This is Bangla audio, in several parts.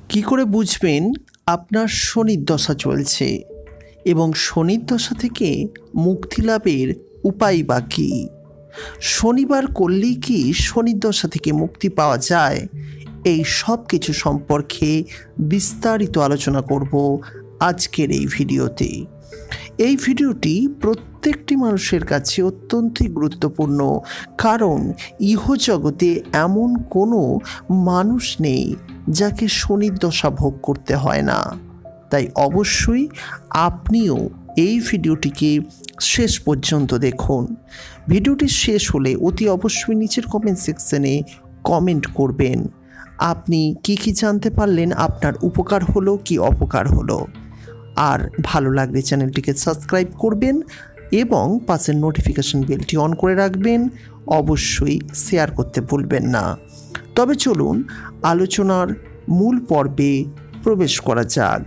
কি করে বুঝবেন আপনার শনির দশা চলছে এবং শনির দশা থেকে মুক্তি লাভের উপায় বা কী? শনিবার করলেই কি শনির দশা থেকে মুক্তি পাওয়া যায়? এই সব কিছু সম্পর্কে বিস্তারিত আলোচনা করব আজকের এই ভিডিওতে। এই ভিডিওটি প্রত্যেকটি মানুষের কাছে অত্যন্তই গুরুত্বপূর্ণ, কারণ ইহজগতে এমন কোনো মানুষ নেই যাকে শনির দশা ভোগ করতে হয় না। তাই অবশ্যই আপনিও এই ভিডিওটিকে শেষ পর্যন্ত দেখুন। ভিডিওটি শেষ হলে অতি অবশ্যই নিচের কমেন্ট সেকশনে কমেন্ট করবেন আপনি কি জানতে পারলেন, আপনার উপকার হলো কি অপকার হলো। আর ভালো লাগলে চ্যানেলটিকে সাবস্ক্রাইব করবেন এবং পাশের নোটিফিকেশন বেলটি অন করে রাখবেন। অবশ্যই শেয়ার করতে ভুলবেন না। তবে চলুন আলোচনার মূল পর্বে প্রবেশ করা যাক।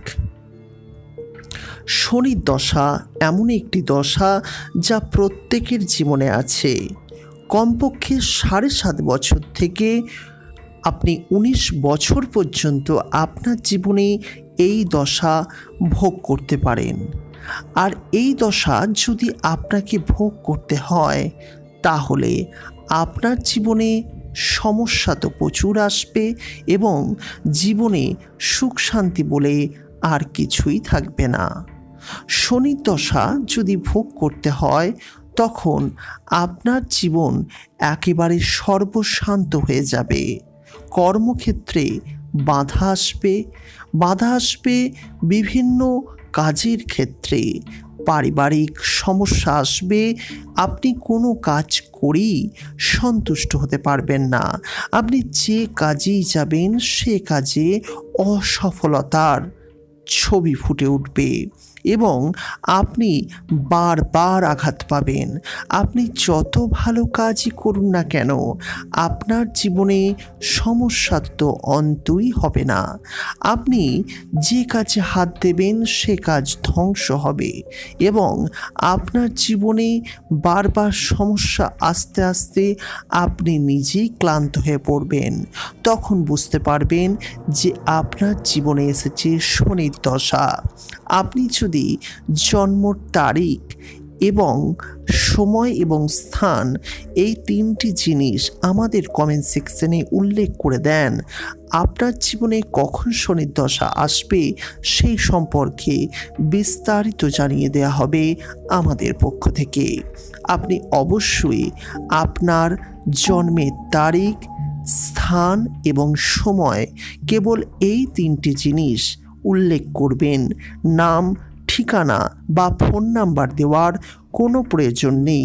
শনির দশা এমন একটি দশা যা প্রত্যেকের জীবনে আছে। কমপক্ষে 7.5 বছর থেকে আপনি 19 বছর পর্যন্ত আপনার জীবনে এই দশা ভোগ করতে পারেন। আর এই দশা যদি আপনাকে ভোগ করতে হয় তাহলে আপনার জীবনে সমস্যা তো প্রচুর আসবে এবং জীবনে সুখ শান্তি বলে আর কিছুই থাকবে না। শনির দশা যদি ভোগ করতে হয় তখন আপনার জীবন একেবারে সর্বশান্ত হয়ে যাবে। কর্মক্ষেত্রে বাধা আসবে বিভিন্ন কাজের ক্ষেত্রে, পারিবারিক সমস্যা আসবে। আপনি কোনো কাজ করেই সন্তুষ্ট হতে পারবেন না। আপনি যে কাজেই যাবেন সে কাজে অসফলতার ছবি ফুটে উঠবে এবং আপনি বারবার আঘাত পাবেন। আপনি যত ভালো কাজই করুন না কেন আপনার জীবনে সমস্যার তো অন্তই হবে না। আপনি যে কাজে হাত দেবেন সে কাজ ধ্বংস হবে এবং আপনার জীবনে বারবার সমস্যা আস্তে আস্তে আপনি নিজেই ক্লান্ত হয়ে পড়বেন। তখন বুঝতে পারবেন যে আপনার জীবনে এসেছে শনির দশা। আপনি যদি জন্ম তারিখ এবং সময় এবং স্থান এই 3টি জিনিস আমাদের কমেন্ট সেকশনে উল্লেখ করে দেন, আপনার জীবনে কখন শনির দশা আসবে সেই সম্পর্কে বিস্তারিত জানিয়ে দেওয়া হবে আমাদের পক্ষ থেকে। আপনি অবশ্যই আপনার জন্মের তারিখ, স্থান এবং সময়, কেবল এই 3টি জিনিস উল্লেখ করবেন। নাম, ঠিকানা বা ফোন নাম্বার দেওয়ার কোনো প্রয়োজন নেই।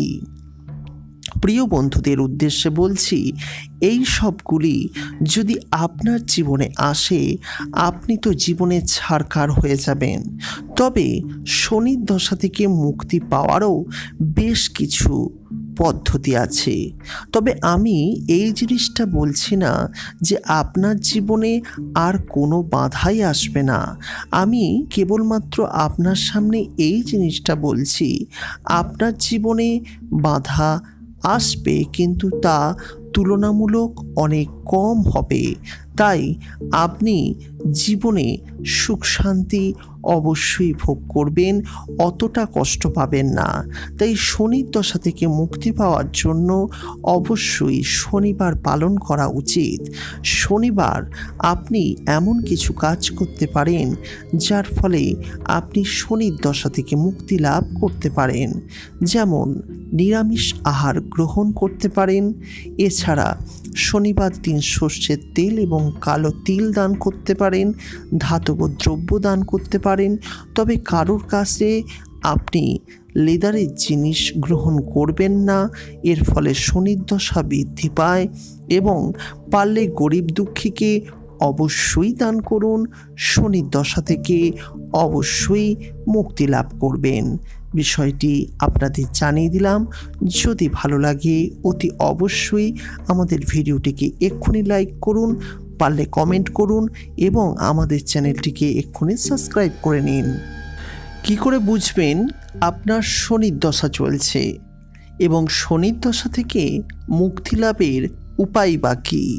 প্রিয় বন্ধুদের উদ্দেশ্যে বলছি, এই সবগুলি যদি আপনার জীবনে আসে আপনি তো জীবনে ছাড়খাড় হয়ে যাবেন। তবে শনির দশা থেকে মুক্তি পাওয়ারও বেশ কিছু পদ্ধতি আছে। তবে আমি এই জিনিসটা বলছি না যে আপনার জীবনে আর কোনো বাধাই আসবে না। আমি কেবলমাত্র আপনার সামনে এই জিনিসটা বলছি, আপনার জীবনে বাধা আসবে কিন্তু তা তুলনামূলক অনেক কম হবে। তাই আপনি জীবনে সুখ শান্তি অবশ্যই ভোগ করবেন, অতটা কষ্ট পাবেন না। তাই শনির দশা থেকে মুক্তি পাওয়ার জন্য অবশ্যই শনিবার পালন করা উচিত। শনিবার আপনি এমন কিছু কাজ করতে পারেন যার ফলে আপনি শনির দশা থেকে মুক্তি লাভ করতে পারেন। যেমন নিরামিষ আহার গ্রহণ করতে পারেন। এছাড়া শনিবার দিন সর্ষের তেল এবং কালো তিল দান করতে পারেন, ধাতব দ্রব্য দান করতে পারেন। তবে কারোর কাছে আপনি লেদারের জিনিস গ্রহণ করবেন না, এর ফলে শনির দশা বৃদ্ধি পায়। এবং পারলে গরিব দুঃখীকে অবশ্যই দান করুন, শনির দশা থেকে অবশ্যই মুক্তি লাভ করবেন। বিষয়টি আপনাদের জানিয়ে দিলাম। যদি ভালো লাগে অতি অবশ্যই আমাদের ভিডিওটিকে এক্ষুনি লাইক করুন, পারলে কমেন্ট করুন এবং আমাদের চ্যানেলটিকে এক্ষুনি সাবস্ক্রাইব করে নিন। কি করে বুঝবেন আপনার শনির দশা চলছে এবং শনির দশা থেকে মুক্তি লাভের উপায় বা কী?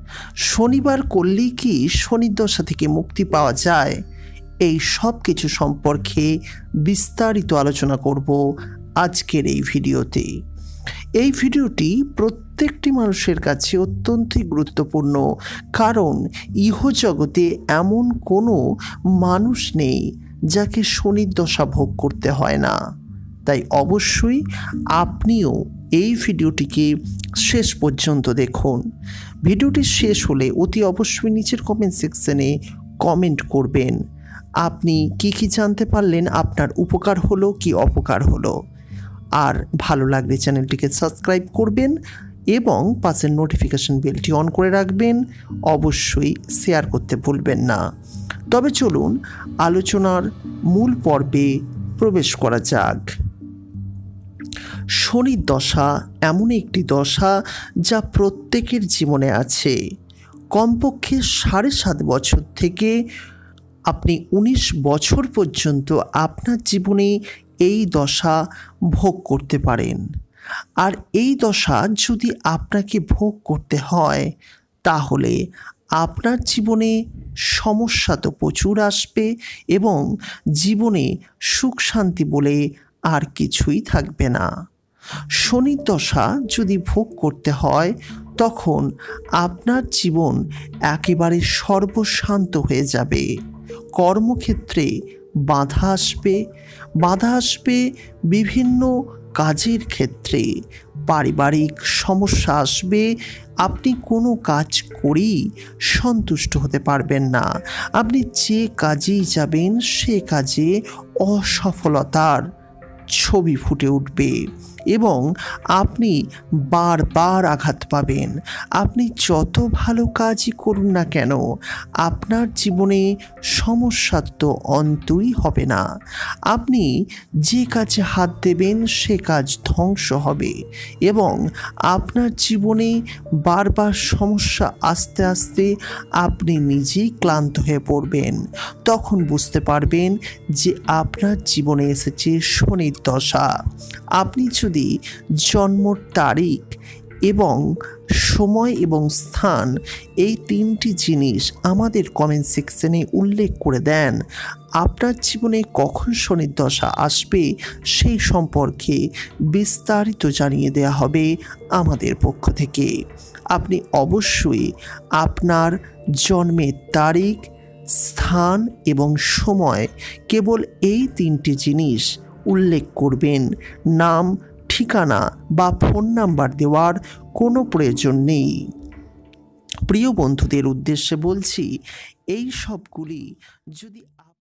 শনিবার করলেই কি শনির দশা থেকে মুক্তি পাওয়া যায়? এই সব কিছু সম্পর্কে বিস্তারিত আলোচনা করব আজকের এই ভিডিওতে। এই ভিডিওটি প্রত্যেকটি মানুষের কাছে অত্যন্তই গুরুত্বপূর্ণ, কারণ ইহজগতে এমন কোনো মানুষ নেই যাকে শনির দশা ভোগ করতে হয় না। তাই অবশ্যই আপনিও এই ভিডিওটিকে শেষ পর্যন্ত দেখুন। ভিডিওটি শেষ হলে অতি অবশ্যই নিচের কমেন্ট সেকশনে কমেন্ট করবেন আপনি কি জানতে পারলেন, আপনার উপকার হলো কি অপকার হলো। আর ভালো লাগলে চ্যানেলটিকে সাবস্ক্রাইব করবেন এবং পাশের নোটিফিকেশন বেলটি অন করে রাখবেন। অবশ্যই শেয়ার করতে ভুলবেন না। তবে চলুন আলোচনার মূল পর্বে প্রবেশ করা যাক। শনির দশা এমন একটি দশা যা প্রত্যেকের জীবনে আছে। কমপক্ষে 7.5 বছর থেকে আপনি 19 বছর পর্যন্ত আপনার জীবনে এই দশা ভোগ করতে পারেন। আর এই দশা যদি আপনাকে ভোগ করতে হয় তাহলে আপনার জীবনে সমস্যা তো প্রচুর আসবে এবং জীবনে সুখ শান্তি বলে আর কিছুই থাকবে না। শনির দশা যদি ভোগ করতে হয় তখন আপনার জীবন একেবারে সর্বশান্ত হয়ে যাবে। কর্মক্ষেত্রে বাধা আসবে বিভিন্ন কাজের ক্ষেত্রে, পারিবারিক সমস্যা আসবে। আপনি কোনো কাজ করেই সন্তুষ্ট হতে পারবেন না। আপনি যে কাজেই যাবেন সে কাজে অসফলতার ছবি ফুটে উঠবে এবং আপনি বারবার আঘাত পাবেন। আপনি যত ভালো কাজই করুন না কেন আপনার জীবনে সমস্যার তো অন্তই হবে না। আপনি যে কাজে হাত দেবেন সে কাজ ধ্বংস হবে এবং আপনার জীবনে বারবার সমস্যা আস্তে আস্তে আপনি নিজেই ক্লান্ত হয়ে পড়বেন। তখন বুঝতে পারবেন যে আপনার জীবনে এসেছে শনির দশা। আপনি যদি জন্মর তারিখ এবং সময় এবং স্থান এই 3টি জিনিস আমাদের কমেন্ট সেকশনে উল্লেখ করে দেন, আপনার জীবনে কখন শনির দশা আসবে সেই সম্পর্কে বিস্তারিত জানিয়ে দেওয়া হবে আমাদের পক্ষ থেকে। আপনি অবশ্যই আপনার জন্মের তারিখ, স্থান এবং সময় কেবল এই 3টি জিনিস উল্লেখ করবেন। নাম, ঠিকানা বা ফোন নাম্বার দেওয়ার কোনো প্রয়োজন নেই। প্রিয় বন্ধুদের উদ্দেশ্যে বলছি, এই সবগুলি যদি